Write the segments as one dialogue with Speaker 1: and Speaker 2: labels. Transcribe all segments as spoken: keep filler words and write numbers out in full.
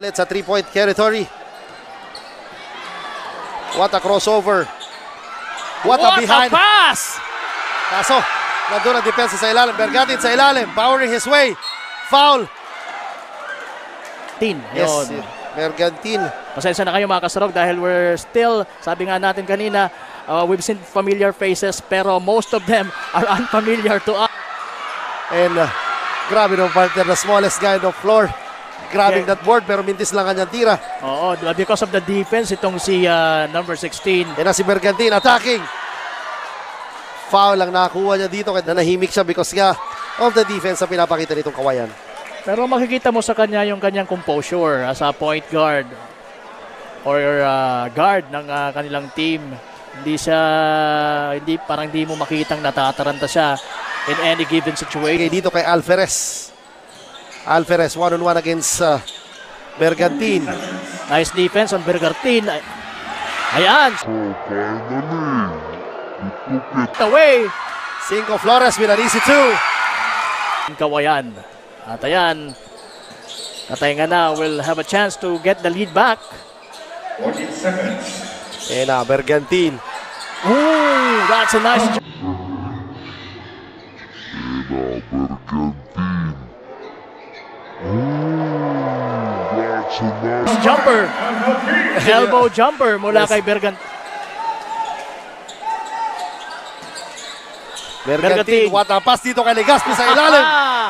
Speaker 1: Sa three-point territory. What a crossover. What,
Speaker 2: What
Speaker 1: a behind.
Speaker 2: a pass!
Speaker 1: Kaso, nandun ang depensa sa ilalim. Bergantin sa ilalim. Powering his way. Foul.
Speaker 2: Tin.
Speaker 1: Yes,
Speaker 2: Yun.
Speaker 1: Bergantin.
Speaker 2: Pasensya na kayo mga kasarog dahil we're still, sabi nga natin kanina, uh, we've seen familiar faces pero most of them are unfamiliar to us.
Speaker 1: And uh, grabe no partner, the smallest guy on the floor. Grabbing
Speaker 2: Yeah.
Speaker 1: that board pero mintis lang kanyang tira.
Speaker 2: Oo, because of the defense, itong si uh, number sixteen.
Speaker 1: Yan na si Bergantin attacking. Foul lang nakakuha niya dito kaya nanahimik siya because nga of the defense na pinapakita nitong Kawayan.
Speaker 2: Pero makikita mo sa kanya yung kanyang composure as a point guard or uh, guard ng uh, kanilang team. Hindi siya, hindi, parang hindi mo makitang natataranta siya in any given situation.
Speaker 1: Okay, dito kay Alferez. Alferez one-on-one against uh, Bergantin.
Speaker 2: Nice defense on Bergantin. Ay- Ayan. Away.
Speaker 1: Cinco Flores with an easy two.
Speaker 2: Kawayan. At ayan. Kataynga na will have a chance to get the lead back.
Speaker 1: Eh na, Bergantin.
Speaker 2: Ooh, that's a nice jump. Jumper. Elbow jumper mula
Speaker 1: Yes.
Speaker 2: kay Bergantin.
Speaker 1: Bergantin, what a pass dito kay Legaspi sa ilalim.
Speaker 2: Ah!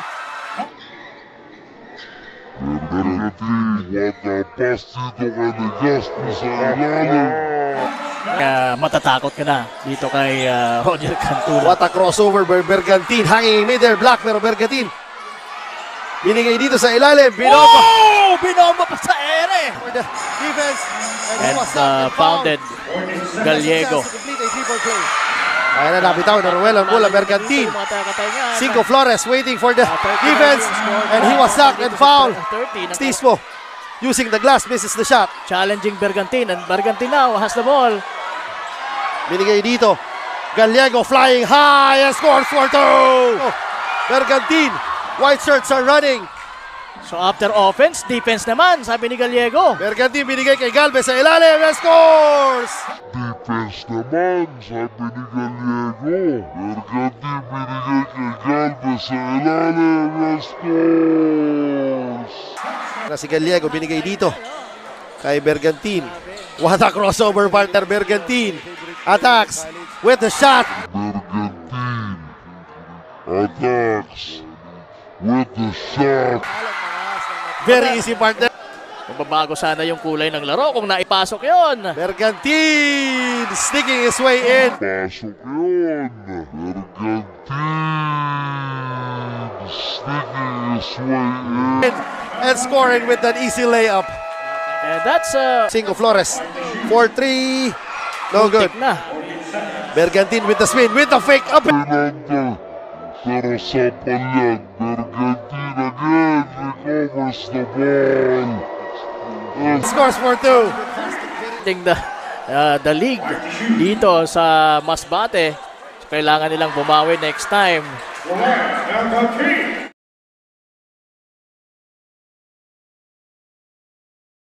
Speaker 2: Kaya matatakot ka na dito kay uh, Roger Cantula.
Speaker 1: What a crossover by Bergantin. Hanging in middle block pero Bergantin. Binigay dito sa ilalim. Binomba.
Speaker 2: Oh! Binomba pa sa ere!
Speaker 1: For the defense. And, he
Speaker 2: And
Speaker 1: was
Speaker 2: uh,
Speaker 1: stopped and fouled.
Speaker 2: founded Gallego.
Speaker 1: Chance to complete a three-point play. Ayan na, nabitaw na Ruel ang bola. Bergantin. Cinco Flores waiting for the defense. And he was sacked and fouled. Stismo using the glass, misses the shot.
Speaker 2: Challenging Bergantin, and Bergantin now has the ball.
Speaker 1: Binigay dito. Gallego flying high and scores for two. Bergantin. White shirts are running.
Speaker 2: So after offense, defense naman, sabi ni Gallego.
Speaker 1: Bergantin binigay kay Galvez sa ilalim and scores.
Speaker 3: Defense naman, sabi ni Gallego. Bergantin binigay kay Galvez sa ilalim and scores.
Speaker 1: Na si Gallego binigay dito kay Bergantin. What a crossover partner. Bergantin attacks with the shot.
Speaker 3: Bergantin attacks with the shot.
Speaker 1: Very easy partner.
Speaker 2: Magbabago sana yung kulay ng laro kung naipasok yon.
Speaker 1: Bergantin sneaking his way in.
Speaker 3: Pasok yun. Bergantin sneaking his way in.
Speaker 1: And scoring with an easy layup.
Speaker 2: And that's uh,
Speaker 1: Cinco Flores. four three. No good.
Speaker 2: tik na.
Speaker 1: Bergantin with the spin, with the fake up.
Speaker 3: Pinanda. Pero sa palyag, Bergantin again recovers the ball. And
Speaker 1: Scores for two.
Speaker 2: Ting the, uh, the league dito sa Masbate. So, kailangan nilang bumawi next time.